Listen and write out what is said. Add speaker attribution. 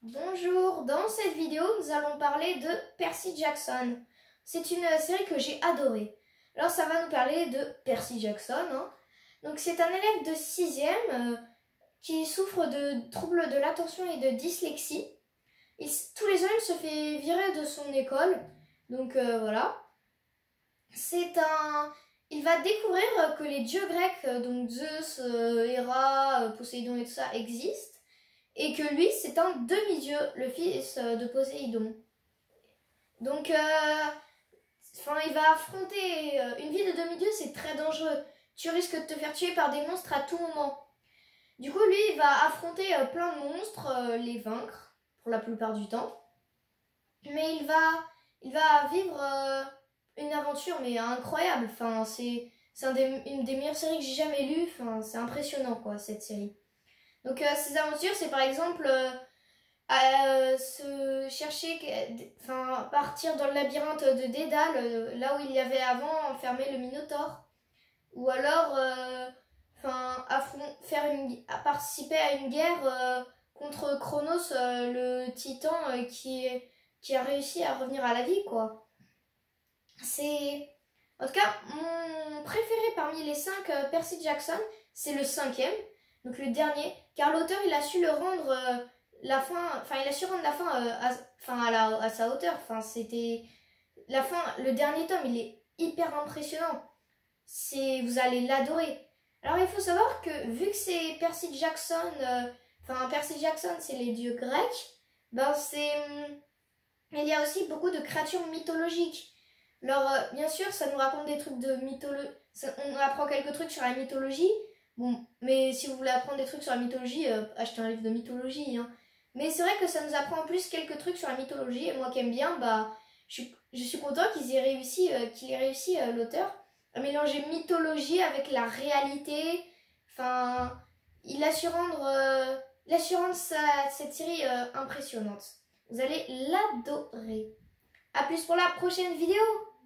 Speaker 1: Bonjour, dans cette vidéo nous allons parler de Percy Jackson. C'est une série que j'ai adorée. Alors ça va nous parler de Percy Jackson. Donc c'est un élève de 6e qui souffre de troubles de l'attention et de dyslexie. Tous les ans il se fait virer de son école. Donc voilà. Il va découvrir que les dieux grecs, donc Zeus, Héra, Poséidon et tout ça existent. Et que lui, c'est un demi-dieu, le fils de Poséidon. Donc, il va affronter une vie de demi-dieu, c'est très dangereux. Tu risques de te faire tuer par des monstres à tout moment. Du coup, lui, il va affronter plein de monstres, les vaincre, pour la plupart du temps. Mais il va vivre une aventure, mais incroyable. Enfin, c'est une des meilleures séries que j'ai jamais lues. Enfin, c'est impressionnant, quoi, cette série. Donc ces aventures, c'est par exemple partir dans le labyrinthe de Dédale, là où il y avait avant enfermé le Minotaure. Ou alors participer à une guerre contre Chronos, le titan qui a réussi à revenir à la vie, quoi. En tout cas, mon préféré parmi les 5 Percy Jackson, c'est le 5e. Donc le dernier, car l'auteur il a su le rendre il a su rendre la fin à sa hauteur. C'était la fin, le dernier tome, il est hyper impressionnant. Vous allez l'adorer. Alors il faut savoir que vu que c'est Percy Jackson, Percy Jackson c'est les dieux grecs, il y a aussi beaucoup de créatures mythologiques. Alors bien sûr ça nous raconte des trucs de mythologie, on apprend quelques trucs sur la mythologie. Bon, mais si vous voulez apprendre des trucs sur la mythologie, achetez un livre de mythologie. Mais c'est vrai que ça nous apprend en plus quelques trucs sur la mythologie. Et moi qui aime bien, je suis content qu'il ait réussi, l'auteur, à mélanger mythologie avec la réalité. Il a su rendre, cette série impressionnante. Vous allez l'adorer. A plus pour la prochaine vidéo.